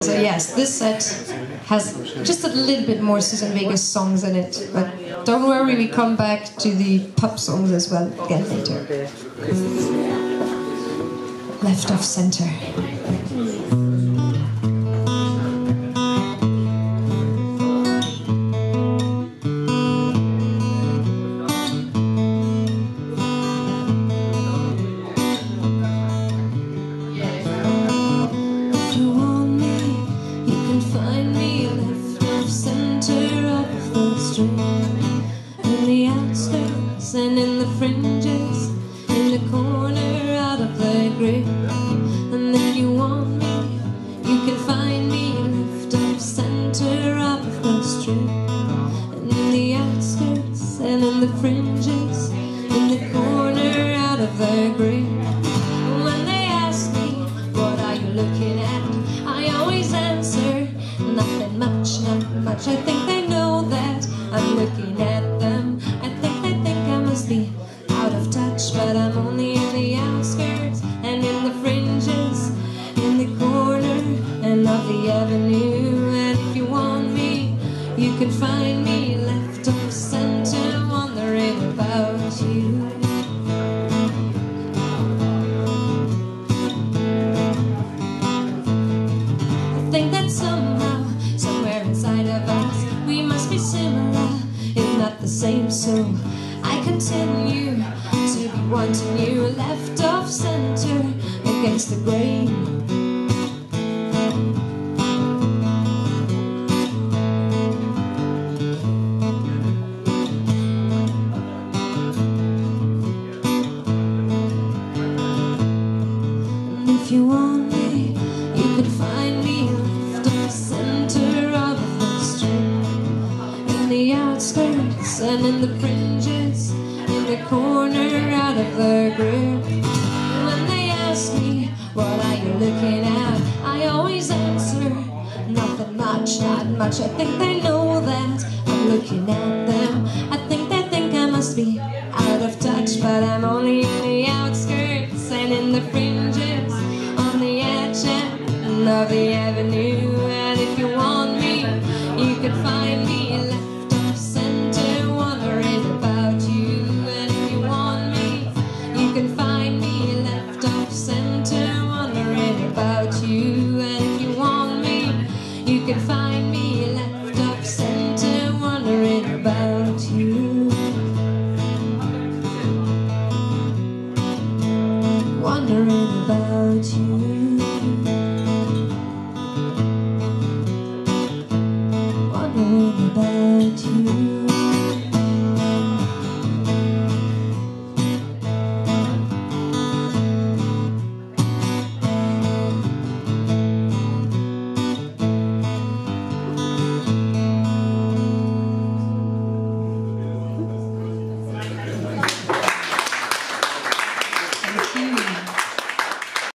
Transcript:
So yes, this set has just a little bit more Suzanne Vega songs in it, but don't worry, we come back to the pop songs as well again later. Left of center. In the outskirts and in the fringes, in the corner out of the grip. And if you want me, you can find me left of center of the strip. And in the outskirts and in the fringes, in the corner out of the grip. When they ask me, what are you looking at? I always answer, nothing much, not much. I think they know that I'm looking at them. I think they think I must be out of touch, but I'm only in the outskirts and in the fringes, in the corner and of the avenue. And if you want me, you can find me left of center, wondering about you. I think that somehow, somewhere inside of us, we must be similar, if not the same, so I continue to be wanting you left of center against the grain. And if you want me, you can find me left of center of the strip. In the outskirts and in the fringes, in the corner out of the grip. When they ask me, what are you looking at? I always answer, nothing much, not much. I think they know that I'm looking at them. I think they think I must be out of touch, but I'm only in the outskirts and in the fringes, on the edge of the avenue. And if you want me, you can find me